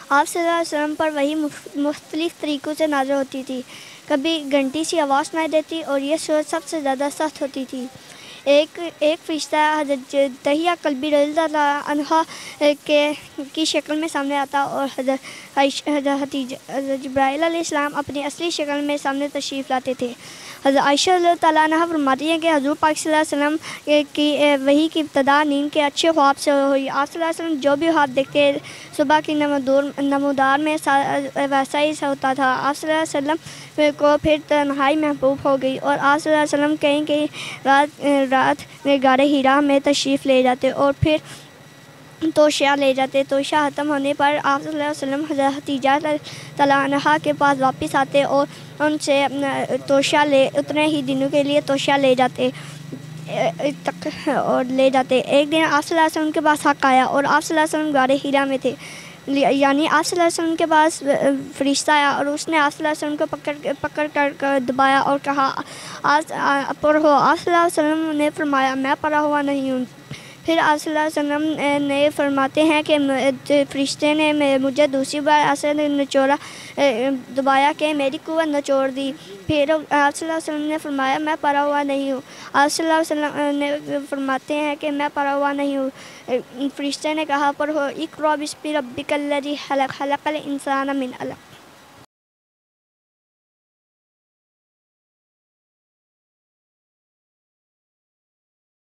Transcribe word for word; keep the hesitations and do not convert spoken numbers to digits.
آپ صلی اللہ علیہ وسلم پر وحی مختلف طریقوں سے نازل ہوتی تھی۔ کبھی گھنٹی سی آواز سنائی دیتی اور یہ صورت سب سے زیادہ سخت ہوتی تھی۔ ایک ایک فرشتہ حضرت دحیہ کلبی رضی اللہ عنہا کے کی شکل میں سامنے آتا اور حضرت حضرت جبرائیل علیہ السلام اپنی اصلی شکل میں سامنے تشریف لاتے تھے۔ حضرت عائشہ رضی اللہ تعالیٰ عنہا فرماتی ہیں کہ حضور پاک صلی اللہ علیہ وسلم کی وحی کی ابتدا نیند کے اچھے خواب سے ہوئی۔ آپ صلی اللہ علیہ وسلم جو بھی خواب دیکھتے صبح کی نمودار میں ویسا ہی ہوتا تھا۔ آپ صلی اللہ علیہ وسلم کو پھر تنہائی محبوب ہو گئی اور آپ صلی اللہ علیہ وسلم کہیں کہیں رات رات میں غار حرا میں تشریف لے جاتے اور پھر توشیہ لے جاتے۔ توشیہ ختم ہونے پر آپ صلی اللہ علیہ وسلم حضرت خدیجہ تعالیٰ عنہا کے پاس واپس آتے اور ان سے توشیہ لے اتنے ہی دنوں کے لیے توشیہ لے جاتے اور لے جاتے ایک دن آپ صلی اللہ علیہ وسلم کے پاس حق آیا اور آپ صلی اللہ علیہ وسلم غار حرا میں تھے، یعنی آپ صلی اللہ علیہ وسلم کے پاس فرشتہ آیا اور اس نے آپ صلی اللہ علیہ وسلم کو پکڑ پکڑ کر دبایا اور کہا آج پڑھو۔ آپ صلی اللہ علیہ وسلم نے فرمایا میں پڑھا ہوا نہیں ہوں۔ پھر آپ صلی اللہ علیہ وسلم نے فرماتے ہیں کہ فرشتے نے مجھے دوسری بار ایسے نچوڑا دبایا کہ میری قوت نچوڑ دی۔ پھر آپ صلی اللہ علیہ وسلم نے فرمایا میں پڑھا ہوا نہیں ہوں۔ آپ صلی اللہ علیہ وسلم نے فرماتے ہیں کہ میں پڑھا ہوا نہیں ہوں۔ فرشتے نے کہا پڑھو اقرأ بسم ربک الذی خلق خلق الانسان من علق۔